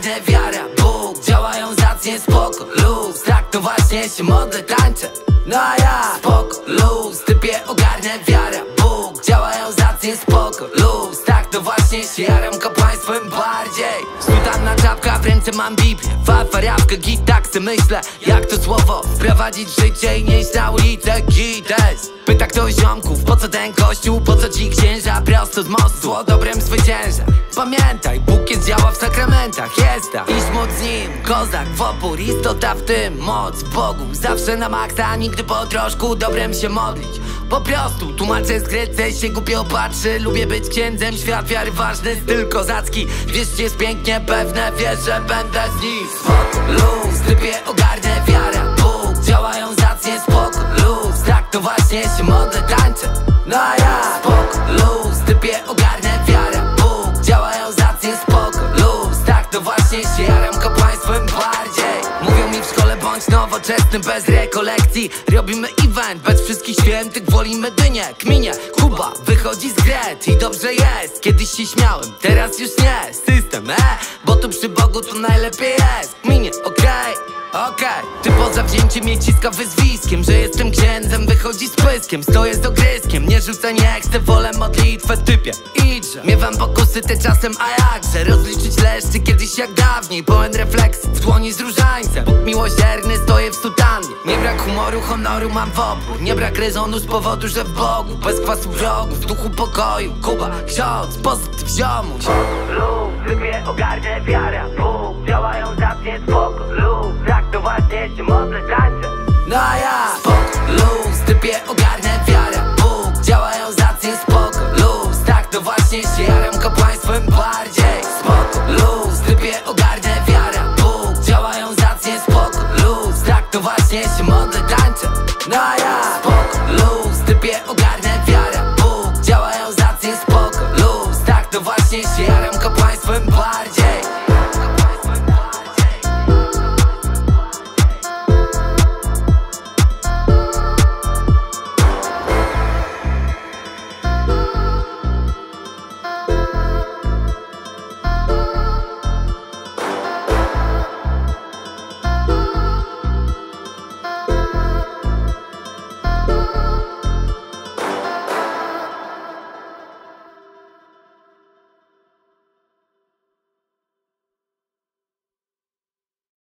ogarnę wiara, Bóg. Działają zacnie, spoko, luz. Tak to właśnie się modlę, tańczę. No a ja, spoko, luz. Typie ogarnę wiara, Bóg. Działają zacnie, spoko, luz. Tak to właśnie się jaram kapłaństwem bardziej. Sutanna czapka, w ręce mam Biblię. Fariawkę, git, tak se myślę. Jak to słowo wprowadzić w życie i nieść na ulicę, gites. Pyta ktoś ziomków, po co ten kościół? Po co ci księża prosto z mostu? Zło dobrem zwycięża. Pamiętaj, Bóg jest, działa w sakramentach. Jest tam, iść moc z nim. Kozak w opór, istota w tym. Moc w Bogu, zawsze na maksa. Nigdy po troszku dobrem się modlić. Po prostu tłumaczę z grecę, się głupio patrzy. Lubię być księdzem, świat wiary ważny. Styl kozacki, wiesz, jest pięknie pewne. Wiesz, że będę z nich. Spoko, luz, typie ogarnę wiara, Bóg. Działają zacnie, spoko, luz. Tak to właśnie się modlę, tańczę. No a ja, spoko, luz, typie ogarnę wiara, Bóg. Działają zacnie, spoko, luz. Tak to właśnie się jaram kapłaństwem bardziej. Mówią mi w szkole, bądź nowoczesny, bez rekolekcji. Robimy event, bez wszystkich świętych, wolimy dynię, kminie. Kuba wychodzi z gret i dobrze jest. Kiedyś się śmiałem, teraz już nie. System, bo tu przy Bogu to najlepiej jest. Kminie, okej. Ty poza wzięciem mnie ciska wyzwiskiem, że jestem księdzem, wychodzi z pyskiem. Stoję z ogryskiem, nie rzucę, nie chcę, wolę modlitwę, typie. Idźże, miewam pokusy te czasem, a jakże rozliczyć leszczy kiedyś jak dawniej. Pełen refleksji, w dłoni z różańcem. Bóg miłosierny, stoję w sutannie. Nie brak humoru, honoru mam w opór. Nie brak rezonu z powodu, że w Bogu. Bez kwasu wrogów, w duchu pokoju. Kuba, ksiądz, pozytyw ziomuś. Luz, typie ogarnę wiara, Bóg. Działają zacnie, spoko, luz. Tak to właśnie się modlę, tańczę. No a ja, spoko, luz. Typie ogarnę wiara, Bóg. Działają zacnie, spoko, luz. Tak to właśnie się jaram kapłaństwem bardziej. Spoko, luz. Typie ogarnę wiara, Bóg. Działają zacnie, spoko, luz. Tak to właśnie się modlę, tańczę. No a ja, spoko, luz. Typie ogarnę wiara, Bóg. Działają zacnie, spoko, luz. Tak to właśnie się jaram kapłaństwem bardziej.